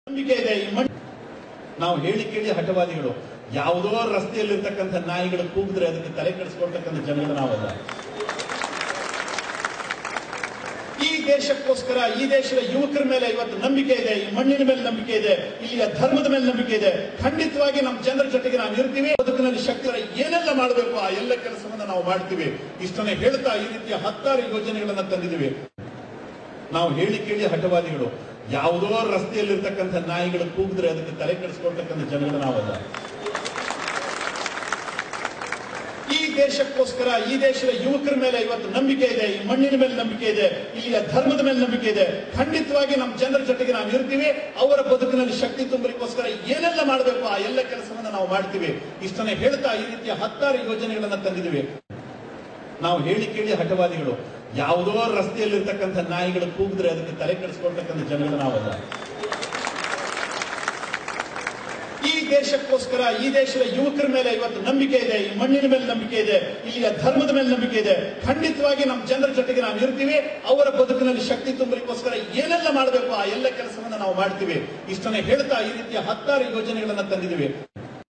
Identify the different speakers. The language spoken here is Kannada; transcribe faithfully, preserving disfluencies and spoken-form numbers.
Speaker 1: ನಂಬಿಕೆ ಇದೆ ಈ ಮಣ್ಣು. ನಾವು ಹೇಳಿ ಕೇಳಿ ಹಠವಾದಿಗಳು. ಯಾವುದೋ ರಸ್ತೆಯಲ್ಲಿರ್ತಕ್ಕಂಥ ನಾಯಿಗಳು ಕೂಗಿದ್ರೆ ಅದಕ್ಕೆ ತಲೆ ಕೆಡಿಸ್ಕೊಳ್ತಕ್ಕಂಥ ಜನಗಳು ನಾವಲ್ಲ. ಈ ದೇಶಕ್ಕೋಸ್ಕರ ಈ ದೇಶದ ಯುವಕರ ಮೇಲೆ ಇವತ್ತು ನಂಬಿಕೆ ಇದೆ, ಈ ಮಣ್ಣಿನ ಮೇಲೆ ನಂಬಿಕೆ ಇದೆ, ಇಲ್ಲಿಯ ಧರ್ಮದ ಮೇಲೆ ನಂಬಿಕೆ ಇದೆ. ಖಂಡಿತವಾಗಿ ನಮ್ಮ ಜನರ ಜೊತೆಗೆ ನಾವು ಇರ್ತೀವಿ. ಬದುಕಿನಲ್ಲಿ ಶಕ್ತಿ ಏನೆಲ್ಲ ಮಾಡಬೇಕು ಆ ಎಲ್ಲ ಕೆಲಸವನ್ನ ನಾವು ಮಾಡ್ತೀವಿ. ಇಷ್ಟನ್ನೇ ಹೇಳ್ತಾ ಈ ರೀತಿಯ ಹತ್ತಾರು ಯೋಜನೆಗಳನ್ನ ತಂದಿದ್ದೀವಿ. ನಾವು ಹೇಳಿ ಕೇಳಿ ಹಠವಾದಿಗಳು. ಯಾವುದೋ ರಸ್ತೆಯಲ್ಲಿರ್ತಕ್ಕಂಥ ನಾಯಿಗಳು ಕೂಗಿದ್ರೆ ಅದಕ್ಕೆ ತಲೆ ಕೆಡಿಸ್ಕೊಳ್ತಕ್ಕಂಥ ಜನಗಳು ನಾವಲ್ಲ. ಈ ದೇಶಕ್ಕೋಸ್ಕರ ಈ ದೇಶದ ಯುವಕರ ಮೇಲೆ ಇವತ್ತು ನಂಬಿಕೆ ಇದೆ, ಈ ಮಣ್ಣಿನ ಮೇಲೆ ನಂಬಿಕೆ ಇದೆ, ಇಲ್ಲಿಯ ಧರ್ಮದ ಮೇಲೆ ನಂಬಿಕೆ ಇದೆ. ಖಂಡಿತವಾಗಿ ನಮ್ಮ ಜನರ ಜೊತೆಗೆ ನಾವು ಇರ್ತೀವಿ. ಅವರ ಬದುಕಿನಲ್ಲಿ ಶಕ್ತಿ ತುಂಬಲಿಕ್ಕೋಸ್ಕರ ಏನೆಲ್ಲ ಮಾಡಬೇಕು ಆ ಎಲ್ಲ ಕೆಲಸವನ್ನ ನಾವು ಮಾಡ್ತೀವಿ. ಇಷ್ಟನ್ನೇ ಹೇಳ್ತಾ ಈ ರೀತಿಯ ಹತ್ತಾರು ಯೋಜನೆಗಳನ್ನ ತಂದಿದ್ದೀವಿ. ನಾವು ಹೇಳಿ ಕೇಳಿ ಹಠವಾದಿಗಳು. ಯಾವುದೋ ರಸ್ತೆಯಲ್ಲಿರ್ತಕ್ಕಂಥ ನಾಯಿಗಳು ಕೂಗಿದ್ರೆ ಅದಕ್ಕೆ ತಲೆ ಕೆಡಿಸ್ಕೊಳ್ತಕ್ಕಂಥ ಜನಗಳು ನಾವಲ್ಲ. ಈ ದೇಶಕ್ಕೋಸ್ಕರ ಈ ದೇಶದ ಯುವಕರ ಮೇಲೆ ಇವತ್ತು ನಂಬಿಕೆ ಇದೆ, ಈ ಮಣ್ಣಿನ ಮೇಲೆ ನಂಬಿಕೆ ಇದೆ, ಇಲ್ಲಿಯ ಧರ್ಮದ ಮೇಲೆ ನಂಬಿಕೆ ಇದೆ. ಖಂಡಿತವಾಗಿ ನಮ್ಮ ಜನರ ಜೊತೆಗೆ ನಾವು ಇರ್ತೀವಿ. ಅವರ ಬದುಕಿನಲ್ಲಿ ಶಕ್ತಿ ತುಂಬಲಿಕ್ಕೋಸ್ಕರ ಏನೆಲ್ಲ ಮಾಡಬೇಕು ಆ ಎಲ್ಲ ಕೆಲಸವನ್ನ ನಾವು ಮಾಡ್ತೀವಿ. ಇಷ್ಟನ್ನೇ ಹೇಳ್ತಾ ಈ ರೀತಿಯ ಹತ್ತಾರು ಯೋಜನೆಗಳನ್ನ ತಂದಿದ್ದೀವಿ.